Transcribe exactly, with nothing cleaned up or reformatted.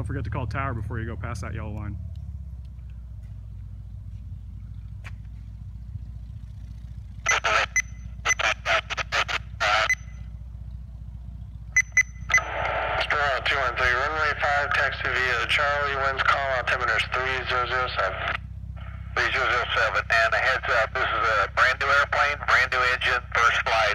Don't forget to call tower before you go past that yellow line. two one three, runway five, taxi via Charlie, winds call, altimeter is three zero zero seven. three zero zero seven, and a heads up, this is a brand new airplane, brand new engine, first flight.